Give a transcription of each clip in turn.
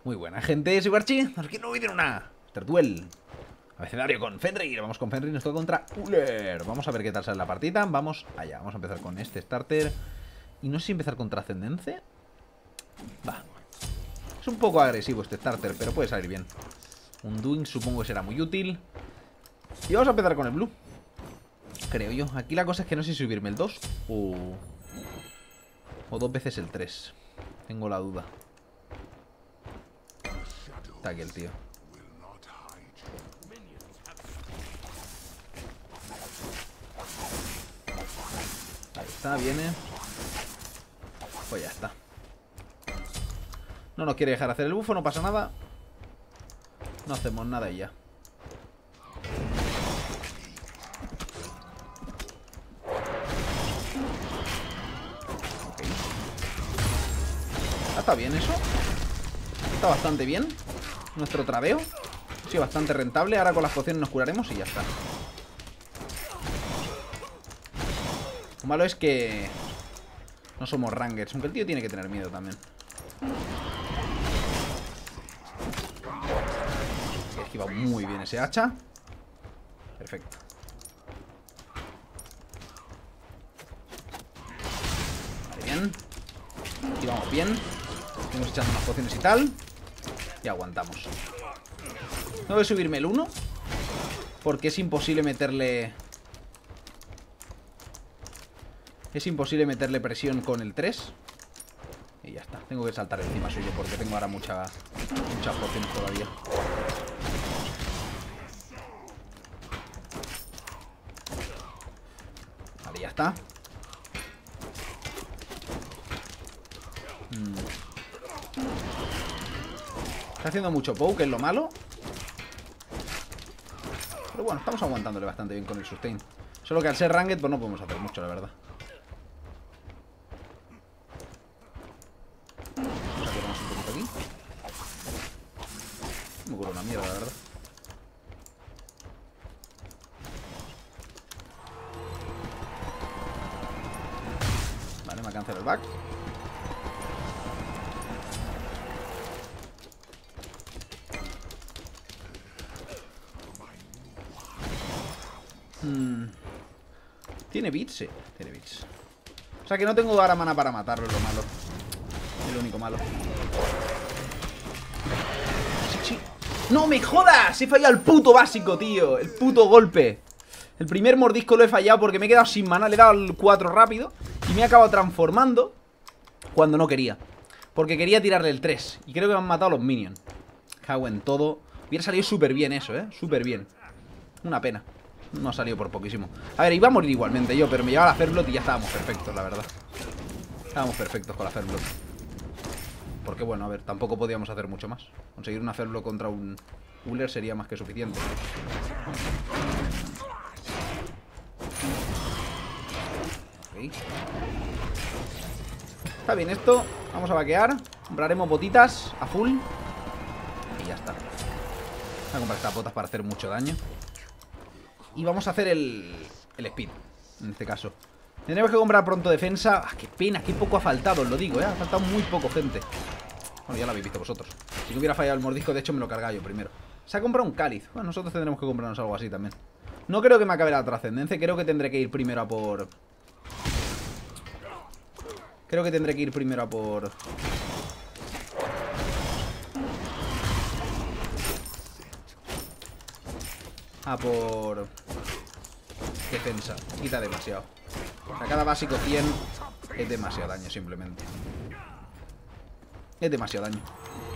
Muy buena, gente. Soy Barchi. Aquí no voy a tener una Duel. Abecedario con Fenrir. Vamos con Fenrir. Nos toca contra Uller. Vamos a ver qué tal sale la partida. Vamos allá. Vamos a empezar con este starter. Y no sé si empezar con Trascendencia. Va. Es un poco agresivo este starter, pero puede salir bien. Un Doing supongo que será muy útil. Y vamos a empezar con el Blue. Creo yo. Aquí la cosa es que no sé si subirme el 2 o 2 veces el 3. Tengo la duda. Está aquí el tío. Ahí está, viene. Pues ya está. No nos quiere dejar hacer el bufo, no pasa nada. No hacemos nada y ya. Okay. Está bien eso. Está bastante bien. Nuestro tradeo. Sí, bastante rentable. Ahora con las pociones nos curaremos y ya está. Lo malo es que no somos rangers, aunque el tío tiene que tener miedo también. He esquivado muy bien ese hacha. Perfecto. Vale, bien. Aquí vamos bien. Estamos echando unas pociones y tal. Y aguantamos. No voy a subirme el 1 porque es imposible meterle... Es imposible meterle presión con el 3. Y ya está. Tengo que saltar encima suyo porque tengo ahora muchas pociones todavía. Vale, ya está. Está haciendo mucho poke, es lo malo. Pero bueno, estamos aguantándole bastante bien con el sustain. Solo que al ser ranked, pues no podemos hacer mucho, la verdad. Vamos a curarnos un poquito aquí. Me curo una mierda, la verdad. Vale, me ha cancelado el back. Tiene bits, sí, tiene bits. O sea que no tengo ahora mana para matarlo, es lo malo. Es lo único malo. Sí, sí. ¡No me jodas! He fallado el puto básico, tío. El puto golpe. El primer mordisco lo he fallado porque me he quedado sin mana. Le he dado el 4 rápido y me he acabado transformando cuando no quería. Porque quería tirarle el 3. Y creo que me han matado los minions. Cago en todo. Hubiera salido súper bien eso, súper bien. Una pena. No ha salido por poquísimo. A ver, iba a morir igualmente yo, pero me llevaba la Ferblood y ya estábamos perfectos, la verdad. Estábamos perfectos con la Ferblood. Porque bueno, a ver, tampoco podíamos hacer mucho más. Conseguir una Ferblood contra un Uller sería más que suficiente. Okay. Está bien esto. Vamos a vaquear. Compraremos botitas a full. Y ya está. Voy a comprar estas botas para hacer mucho daño. Y vamos a hacer el speed, en este caso. Tendremos que comprar pronto defensa. Ah, qué pena, qué poco ha faltado, os lo digo, Ha faltado muy poco, gente. Bueno, ya lo habéis visto vosotros. Si no hubiera fallado el mordisco, de hecho me lo cargaba yo primero. Se ha comprado un cáliz. Bueno, nosotros tendremos que comprarnos algo así también. No creo que me acabe la trascendencia. Creo que tendré que ir primero a por... A por defensa. Quita demasiado. O sea, cada básico 100 es demasiado daño, simplemente. Es demasiado daño.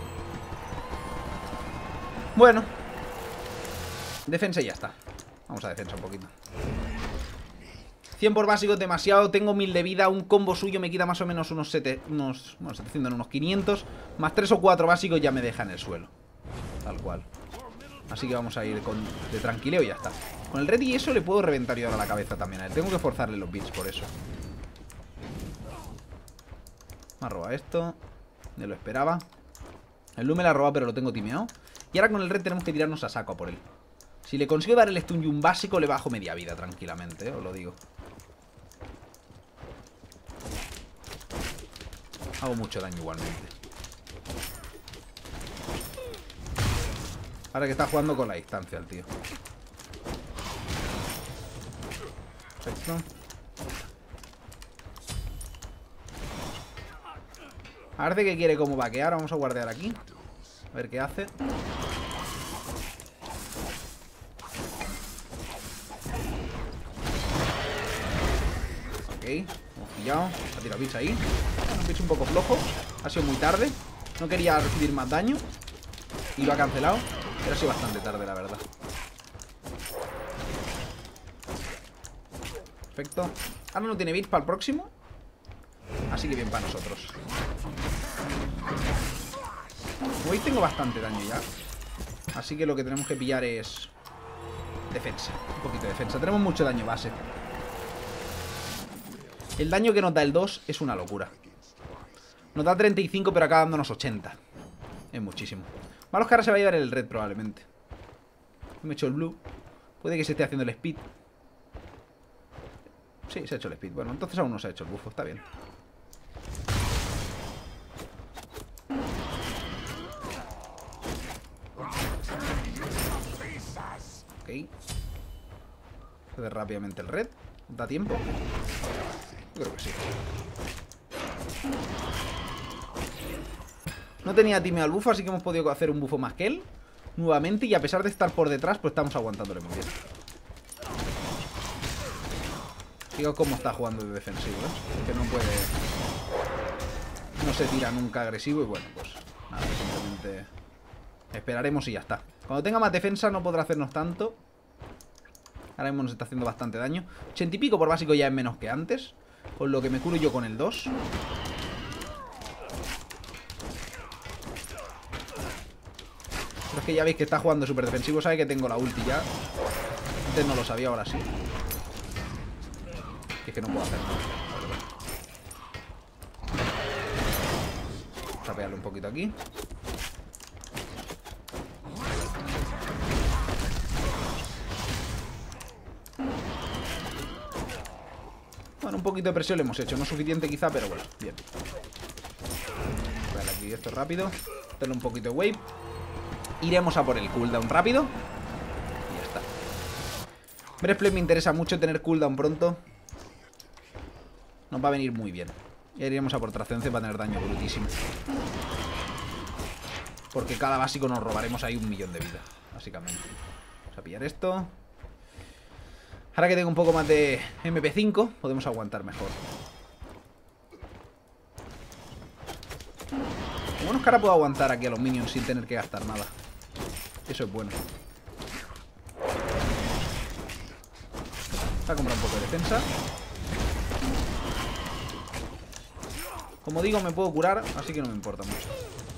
Bueno. Defensa y ya está. Vamos a defensa un poquito. 100 por básico es demasiado. Tengo 1000 de vida. Un combo suyo me quita más o menos unos 700, unos 500. Más 3 o 4 básicos ya me deja en el suelo. Tal cual. Así que vamos a ir de tranquileo y ya está. Con el red y eso le puedo reventar yo ahora la cabeza también a él. Tengo que forzarle los bits por eso. Me ha robado esto. Me lo esperaba. El Lu me la ha robado pero lo tengo timeado. Y ahora con el red tenemos que tirarnos a saco a por él. Si le consigo dar el stun y un básico le bajo media vida tranquilamente, os lo digo. Hago mucho daño igualmente. Ahora que está jugando con la distancia el tío. Perfecto. Parece que quiere como vaquear. Vamos a guardear aquí. A ver qué hace. Ok, hemos pillado. Ha tirado bits ahí. Un bits un poco flojo. Ha sido muy tarde. No quería recibir más daño y lo ha cancelado. Pero ha sido bastante tarde, la verdad. Perfecto. Ahora no tiene bits para el próximo. Así que bien para nosotros. Hoy tengo bastante daño ya. Así que lo que tenemos que pillar es defensa. Un poquito de defensa. Tenemos mucho daño base. El daño que nos da el 2 es una locura. Nos da 35 pero acaba dándonos 80. Es muchísimo. Malos que ahora se va a llevar el red probablemente. Me he hecho el blue. Puede que se esté haciendo el speed. Sí, se ha hecho el speed. Bueno, entonces aún no se ha hecho el buffo. Está bien. Ok. Hacer rápidamente el red. ¿Da tiempo? Yo creo que sí. No tenía timeo al bufo, así que hemos podido hacer un bufo más que él nuevamente, y a pesar de estar por detrás, pues estamos aguantándole muy bien. Fijaos cómo está jugando de defensivo, ¿eh? Que no puede... No se tira nunca agresivo y bueno, pues nada, simplemente esperaremos y ya está. Cuando tenga más defensa no podrá hacernos tanto. Ahora mismo nos está haciendo bastante daño. 80 y pico por básico ya es menos que antes, con lo que me curo yo con el 2. Pero es que ya veis que está jugando súper defensivo. Sabe que tengo la ulti ya. Antes no lo sabía, ahora sí. Es que no puedo hacer nada. Vamos a pegarle un poquito aquí. Bueno, un poquito de presión le hemos hecho. No suficiente quizá, pero bueno, bien. Vale, aquí esto rápido. Darle un poquito de wave. Iremos a por el cooldown rápido. Y ya está. Breastplate me interesa mucho tener cooldown pronto. Nos va a venir muy bien. Y iremos a por trascendencia para tener daño brutísimo. Porque cada básico nos robaremos ahí 1.000.000 de vida, básicamente. Vamos a pillar esto. Ahora que tengo un poco más de MP5, podemos aguantar mejor. Lo bueno es que ahora puedo aguantar aquí a los minions sin tener que gastar nada. Eso es bueno. Voy a comprar un poco de defensa. Como digo, me puedo curar, así que no me importa mucho.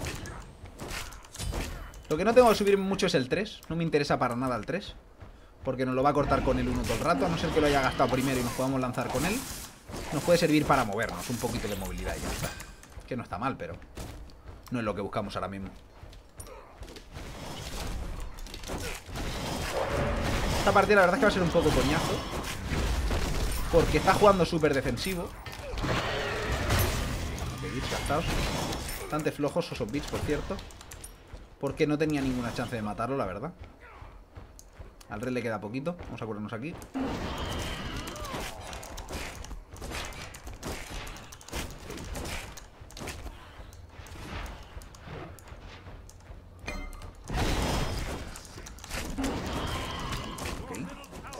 Lo que no tengo que subir mucho es el 3. No me interesa para nada el 3. Porque nos lo va a cortar con el 1 todo el rato. A no ser que lo haya gastado primero y nos podamos lanzar con él. Nos puede servir para movernos. Un poquito de movilidad y ya está. Que no está mal, pero no es lo que buscamos ahora mismo. Esta partida la verdad es que va a ser un poco coñazo. Porque está jugando súper defensivo. Ok, bits gastados. Bastante flojos esos bits, por cierto. Porque no tenía ninguna chance de matarlo, la verdad. Al red le queda poquito. Vamos a curarnos aquí. Okay.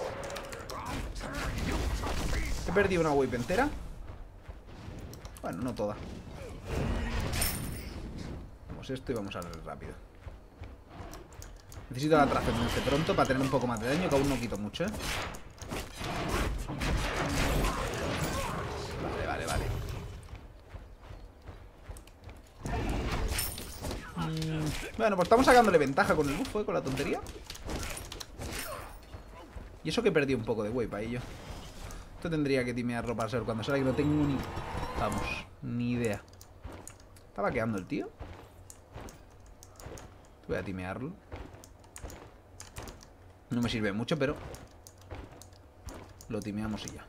He perdido una wave entera. Bueno, no toda. Vamos esto y vamos a ver rápido. Necesito la trascendencia pronto para tener un poco más de daño, que aún no quito mucho, ¿eh? Vale. Bueno, pues estamos sacándole ventaja con el buff, ¿eh? Con la tontería. Y eso que he perdido un poco de wave ahí yo. Esto tendría que timearlo para saber cuándo sale, que no tengo ni... Vamos, ni idea. ¿Está vaqueando el tío? Voy a timearlo. No me sirve mucho, pero lo timeamos y ya.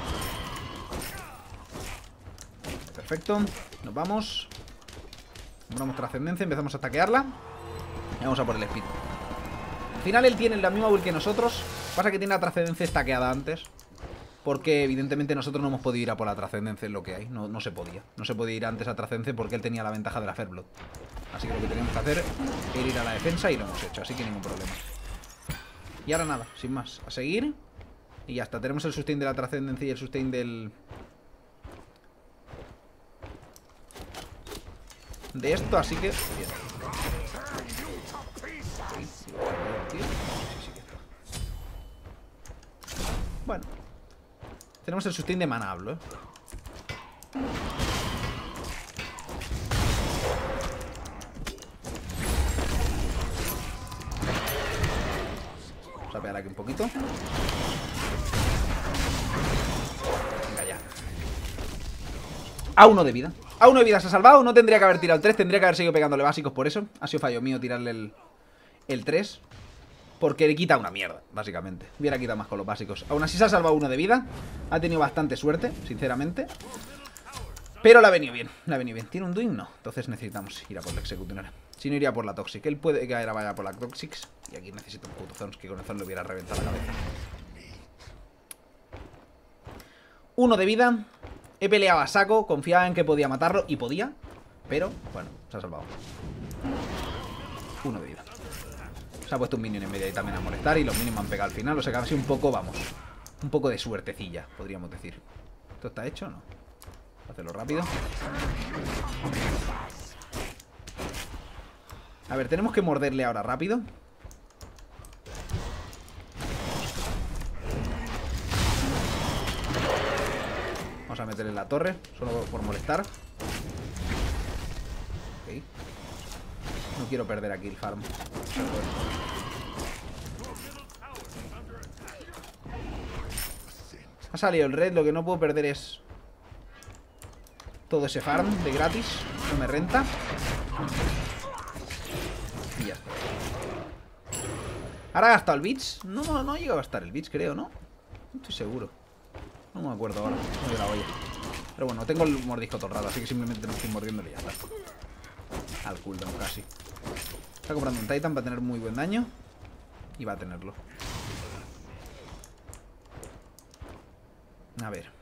Perfecto. Nos vamos. Compramos trascendencia, empezamos a stackearla. Y vamos a por el speed. Al final él tiene la misma build que nosotros. Pasa que tiene la trascendencia stackeada antes. Porque evidentemente nosotros no hemos podido ir a por la trascendencia, es lo que hay. No se podía. No se podía ir antes a trascendencia porque él tenía la ventaja de la Fairblood. Así que lo que teníamos que hacer era ir a la defensa y lo hemos hecho. Así que ningún problema. Y ahora nada, sin más. A seguir. Y ya está. Tenemos el sustain de la trascendencia y el sustain del... de esto, así que... bien. Bueno. Tenemos el sustain de mana, hablo, Vamos a pegar aquí un poquito. Venga ya. A 1 de vida. A 1 de vida se ha salvado. No tendría que haber tirado el 3. Tendría que haber seguido pegándole básicos por eso. Ha sido fallo mío tirarle el 3. Porque le quita una mierda, básicamente. Hubiera quitado más con los básicos. Aún así se ha salvado 1 de vida. Ha tenido bastante suerte, sinceramente. Pero le ha venido bien. Le ha venido bien. ¿Tiene un Duin? No. Entonces necesitamos ir a por la Executioner. Si no, iría por la Toxic. Él puede que ahora vaya por la Toxic. Y aquí necesito un puto Zons, que con el Zons le hubiera reventado la cabeza. 1 de vida. He peleado a saco. Confiaba en que podía matarlo. Y podía. Pero, bueno, se ha salvado. 1 de vida. Se ha puesto un minion en medio ahí también a molestar. Y los minions me han pegado al final. O sea que ha sido un poco, vamos, un poco de suertecilla, podríamos decir. ¿Esto está hecho o no? Voy a hacerlo rápido. A ver, tenemos que morderle ahora rápido. Vamos a meterle en la torre, solo por molestar. Ok. No quiero perder aquí el farm. Ha salido el red, lo que no puedo perder es todo ese farm de gratis. No me renta. Y ya está. ¿Ahora ha gastado el Beats? No llegado a gastar el Beats, creo, ¿no? No estoy seguro. No me acuerdo ahora. No me la olla. Pero bueno, tengo el mordisco todo el rato, así que simplemente no estoy mordiéndole y ya está. Al cooldown casi. Está comprando un Titan para tener muy buen daño. Y va a tenerlo. A ver.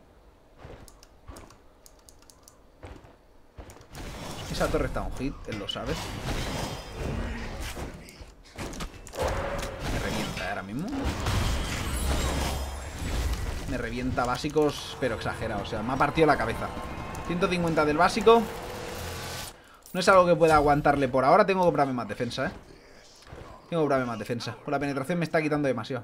Esa torre está un hit, él lo sabe. Me revienta ahora mismo. Me revienta básicos, pero exagerado. O sea, me ha partido la cabeza. 150 del básico. No es algo que pueda aguantarle por ahora. Tengo que comprarme más defensa, Tengo que comprarme más defensa. Por la penetración me está quitando demasiado.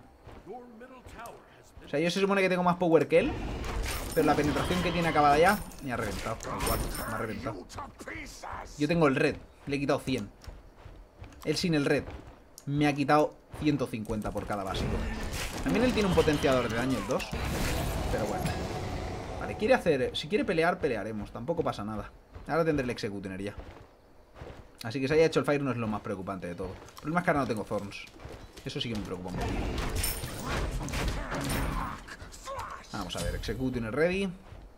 O sea, yo se supone que tengo más power que él. Pero la penetración que tiene acabada ya me ha reventado. Me ha reventado. Yo tengo el red. Le he quitado 100. Él sin el red me ha quitado 150 por cada básico. También él tiene un potenciador de daño, el 2. Pero bueno. Vale, quiere hacer... Si quiere pelear, pelearemos. Tampoco pasa nada. Ahora tendré el Executioner ya. Así que se haya hecho el Fire no es lo más preocupante de todo. El problema es que ahora no tengo Thorns. Eso sí que me preocupa un poco. Vamos a ver, Executioner ready.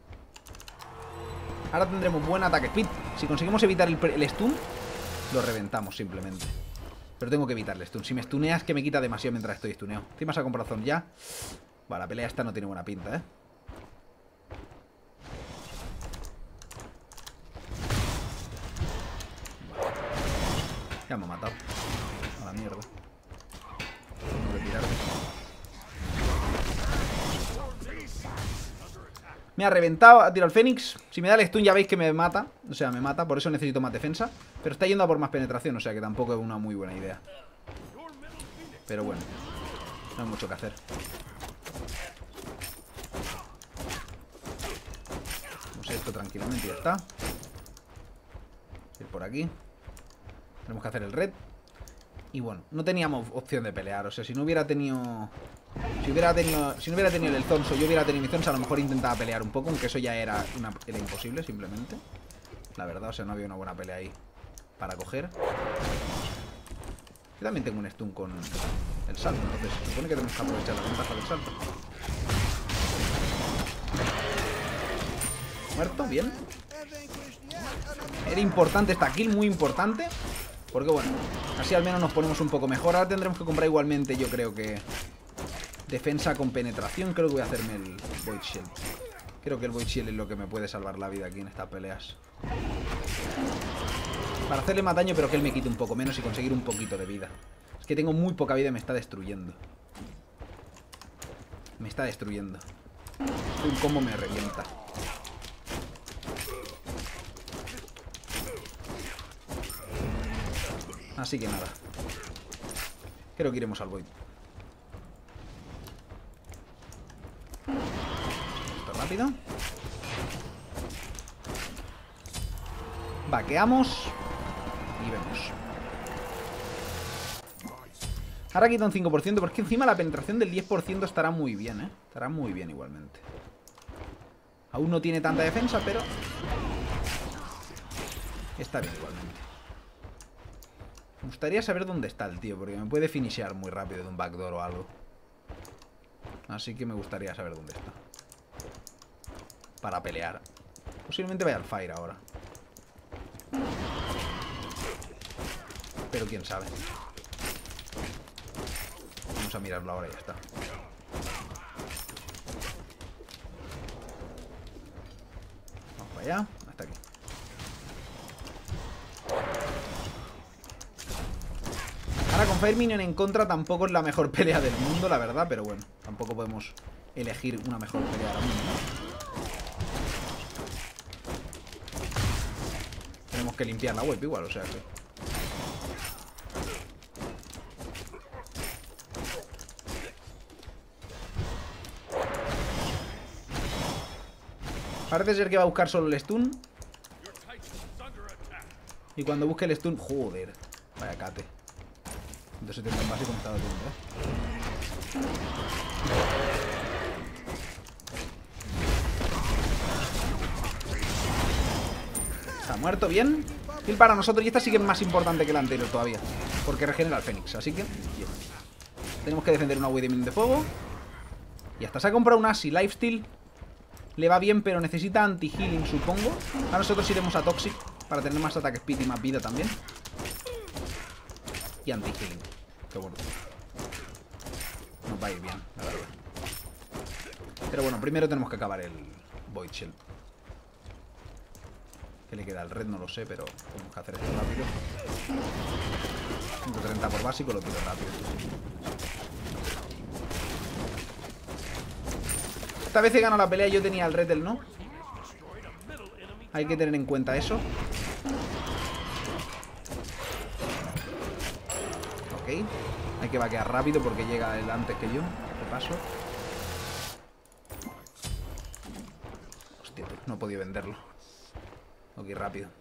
Ahora tendremos buen ataque speed. Si conseguimos evitar el stun, lo reventamos simplemente. Pero tengo que evitar el stun. Si me stuneas, que me quita demasiado mientras estoy stuneado. Encima se ha comprado Zone ya. Vale, la pelea esta no tiene buena pinta, Ya me ha matado. A la mierda. Tengo que tirarme. Me ha reventado, ha tirado el Fénix. Si me da el stun ya veis que me mata. O sea, me mata, por eso necesito más defensa. Pero está yendo a por más penetración, o sea que tampoco es una muy buena idea. Pero bueno, no hay mucho que hacer. Hacemos esto tranquilamente y ya está. Ir por aquí. Tenemos que hacer el red. Y bueno, no teníamos opción de pelear. O sea, si no hubiera tenido... Si no hubiera tenido el Zonso, yo hubiera tenido mi Zonso, a lo mejor intentaba pelear un poco, aunque eso ya era imposible, simplemente. La verdad, o sea, no había una buena pelea ahí para coger. Yo también tengo un stun con el salto, entonces se supone que tenemos que aprovechar la ventaja del salto. Muerto, bien. Era importante esta kill, muy importante. Porque bueno, así al menos nos ponemos un poco mejor. Ahora tendremos que comprar igualmente, yo creo que defensa con penetración. Creo que voy a hacerme el Void Shield. Creo que el Void Shield es lo que me puede salvar la vida aquí en estas peleas. Para hacerle más daño, pero que él me quite un poco menos y conseguir un poquito de vida. Es que tengo muy poca vida y me está destruyendo. Me está destruyendo. Un combo me revienta. Así que nada. Creo que iremos al Void. Esto rápido. Vaqueamos. Y vemos. Ahora quita un 5%, porque encima la penetración del 10% estará muy bien, ¿eh? Estará muy bien igualmente. Aún no tiene tanta defensa, pero está bien igualmente. Me gustaría saber dónde está el tío, porque me puede finishear muy rápido de un backdoor o algo. Así que me gustaría saber dónde está. Para pelear. Posiblemente vaya al fire ahora. Pero quién sabe. Vamos a mirarlo ahora y ya está. Vamos para allá. Hasta aquí. Ahora con Fire Minion en contra tampoco es la mejor pelea del mundo, la verdad. Pero bueno, tampoco podemos elegir una mejor pelea ahora mismo, ¿no? Tenemos que limpiar la web igual, o sea que... Parece ser que va a buscar solo el stun. Y cuando busque el stun... Joder, vaya cate. 170 en básico me está dando, Está muerto, bien. Kill para nosotros. Y esta sí que es más importante que la anterior todavía, porque regenera al Fénix. Así que bien. Tenemos que defender una Wii de Minion de fuego. Y hasta se ha comprado un Asi Lifesteal. Le va bien, pero necesita anti-healing, supongo. A nosotros iremos a Toxic para tener más ataque speed y más vida también. Y anti-healing. Qué bueno. Nos va a ir bien, la verdad. Pero bueno, primero tenemos que acabar el Void Shield. ¿Qué le queda al red? No lo sé, pero tenemos que hacer esto rápido. 130 por básico, lo tiro rápido. Esta vez he ganado la pelea y yo tenía el red, él no. Hay que tener en cuenta eso. Ok. Hay que vaquear rápido porque llega él antes que yo. De paso. Hostia, no he podido venderlo. Ok, rápido.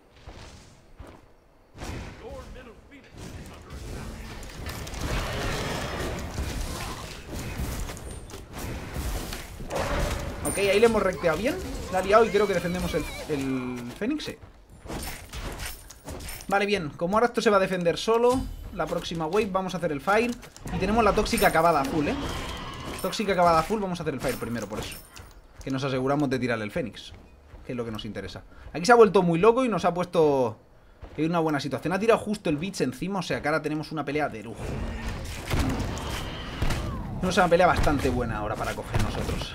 Ok, ahí le hemos recteado bien. La ha liado y creo que defendemos el Fénix. Sí. Vale, bien. Como ahora esto se va a defender solo, la próxima wave vamos a hacer el Fire. Y tenemos la tóxica acabada a full, ¿eh? Tóxica acabada a full, vamos a hacer el Fire primero, por eso. Que nos aseguramos de tirarle el Fénix, que es lo que nos interesa. Aquí se ha vuelto muy loco y nos ha puesto en una buena situación. Ha tirado justo el Beach encima, o sea que ahora tenemos una pelea de lujo. Tenemos una pelea bastante buena ahora para coger nosotros.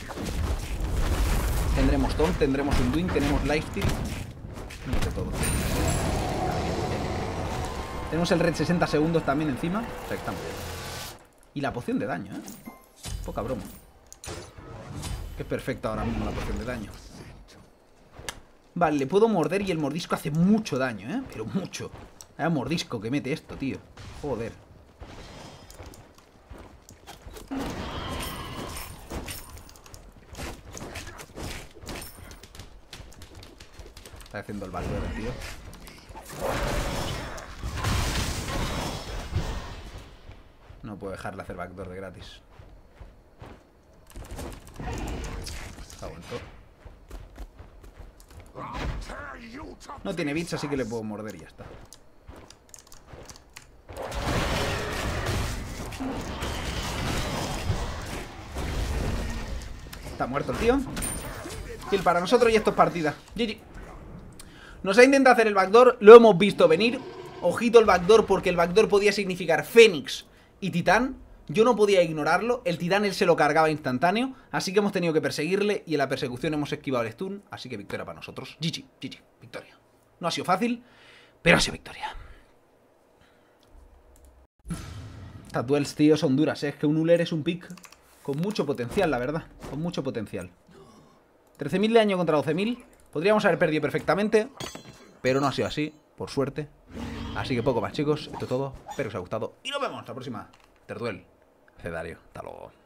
Tendremos Taunt, tendremos Undoing, tenemos Lifesteal. Tenemos de todo. Tenemos el red 60 segundos también encima. O sea que está muy bien. Y la poción de daño, ¿eh? Poca broma. Que es perfecta ahora mismo la poción de daño. Vale, le puedo morder y el mordisco hace mucho daño, ¿eh? Pero mucho. Vaya mordisco que mete esto, tío. Joder. Está haciendo el backdoor, tío. No puedo dejarle hacer backdoor de gratis. Aguantó. No tiene bits, así que le puedo morder y ya está. Está muerto el tío. Kill para nosotros y esto es partida. GG. Nos ha intentado hacer el backdoor, lo hemos visto venir. Ojito el backdoor, porque el backdoor podía significar Fénix y Titán. Yo no podía ignorarlo, el Titán él se lo cargaba instantáneo. Así que hemos tenido que perseguirle y en la persecución hemos esquivado el stun. Así que victoria para nosotros. GG, GG, victoria. No ha sido fácil, pero ha sido victoria. Estas duels, tío, son duras, ¿eh? Es que un Uller es un pick con mucho potencial, la verdad. Con mucho potencial. 13.000 de daño contra 12.000. Podríamos haber perdido perfectamente, pero no ha sido así, por suerte. Así que poco más, chicos. Esto es todo. Espero que os haya gustado. Y nos vemos la próxima Terduel. Cedario. Hasta luego.